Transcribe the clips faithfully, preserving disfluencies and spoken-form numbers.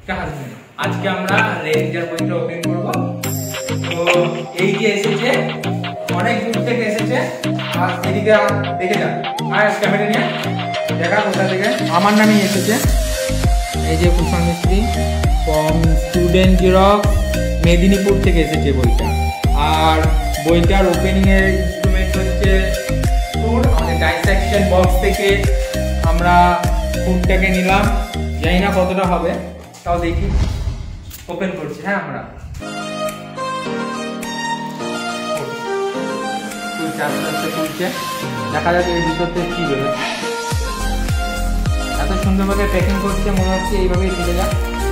আজকে আমরা রেঞ্জার বইটা ওপেন করব। তো এই যে এসেছে, অনেক দূর থেকে এসেছে। আর এদিকে দেখে যান, আর ক্যামেরা নিয়ে দেখা কোথা থেকে। আমার নামই এসেছে, এই যে কুষাণ মিস্ত্রি ফ্রম স্টুডেন্ট জেরক্স মেদিনীপুর থেকে এসেছে বইটা। আর বইটার ওপেনিং এর ইনস্ট্রুমেন্ট হচ্ছে ফুড। আমাদের ডাইসেকশন বক্স থেকে আমরা ফুডটাকে নিলাম, জানি না কতটা হবে, তাও দেখি। ওপেন করছি, হ্যাঁ আমরা আস্তে আস্তে খুলছে, দেখা যাবে এর ভিতর থেকে কি বেরোয়। এত সুন্দরভাবে প্যাকিং করছে, মনে হচ্ছে এইভাবেই চলে যাক।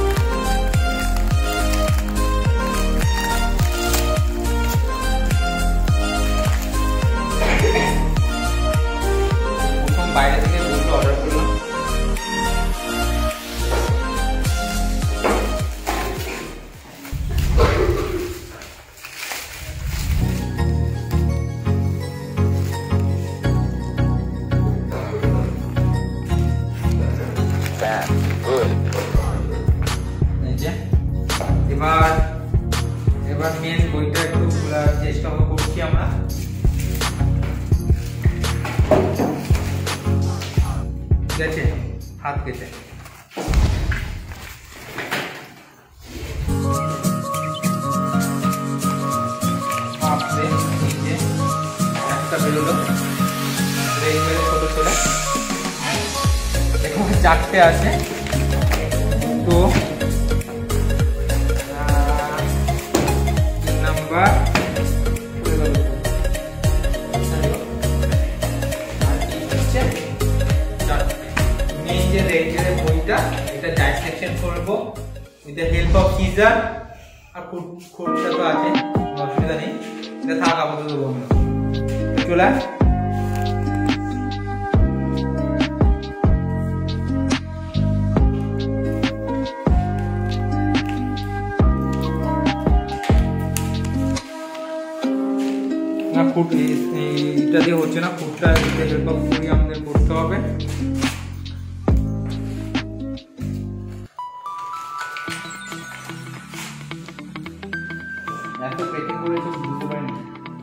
প্রথম বাইরে থেকে বইটা অর্ডার করলাম। এবার এবার মেন বইটা একটু খোলার চেষ্টা করছি আমরা। গেছে, হাত গেছে। একটা বেরোলো, ছোট ছোট এখানে চারটে আছে। তো নাম্বার মেইন যে রেঞ্জারের বইটা, এটা ডাইসেকশন করব with the help of scissor. আর খুঁটটা তো আছে, অসুবিধা নেই, এটা থাক আপাতত বন্ধ। চলে না, ফুট এটা দিয়ে হচ্ছে না, ফুটটা হেল্প অফ করি আমাদের করতে হবে। এত প্যাকিং করেছে বুঝতে পারিনি।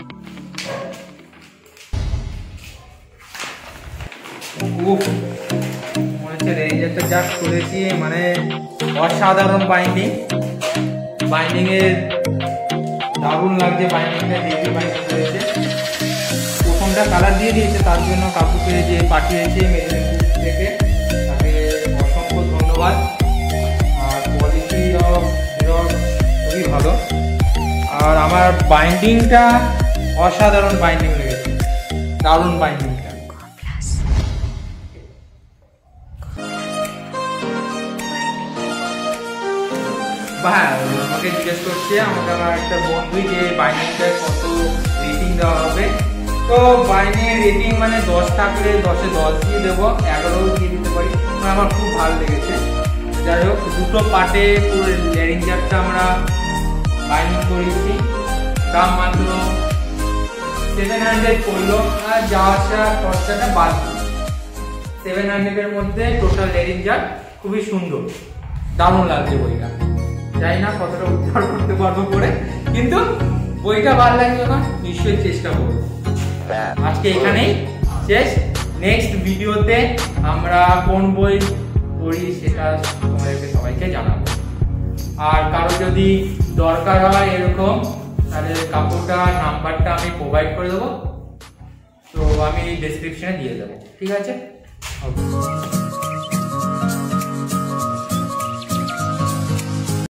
উফ, মনে হচ্ছে রেঞ্জারটা যা করেছি, মানে অসাধারণ বাইন্ডিং। বাইন্ডিং এর দারুণ লাগছে, বাইন্ডিংটা দেখে বাইন্ডিং করেছে। প্রথমটা কালার দিয়ে দিয়েছে, তার জন্য কাকুকে যে পাঠিয়েছে মেদিনীপুর থেকে, তাকে অসংখ্য ধন্যবাদ। আর কোয়ালিটি অফ খুবই ভালো। আর আমার বাইন্ডিংটা অসাধারণ বাইন্ডিং লেগেছে, দারুণ বাইন্ডিংটা। ভাই আমাকে জিজ্ঞেস করছে, আমাকে আমার একটা বন্ধু, যে বাইন্ডিংটা কত রেটিং দেওয়া হবে। তো বাইন্ডিং রেটিং মানে দশ থাকলে দশে দশ দিয়ে দেবো, এগারোও দিয়ে দিতে পারি। আমার খুব ভালো লেগেছে। যাই হোক, দুটো পার্টে পুরো রেঞ্জারটা আমরা বাইন্ডিং করেছি। দাম মাত্র সেভেন হান্ড্রেড পড়লো, আর যাওয়া আসা খরচাটা বাদ। সেভেন হান্ড্রেডের মধ্যে টোটাল রেঞ্জার খুবই সুন্দর, দারুণ লাগছে বইটা। জানি না কতটা উদ্ধার করতে পারবো করে, কিন্তু বইটা ভালো লাগে যখন নিশ্চয়ই চেষ্টা করবো। আজকে এখানেই শেষ। নেক্সট ভিডিওতে আমরা কোন বই পড়ি সেটা তোমাদেরকে সবাইকে জানাবো। আর কারো যদি দরকার হয় এরকম, তাহলে কাপড়টা নাম্বারটা আমি প্রোভাইড করে দেবো, তো আমি ডেসক্রিপশনে দিয়ে দেবো। ঠিক আছে, ওকে।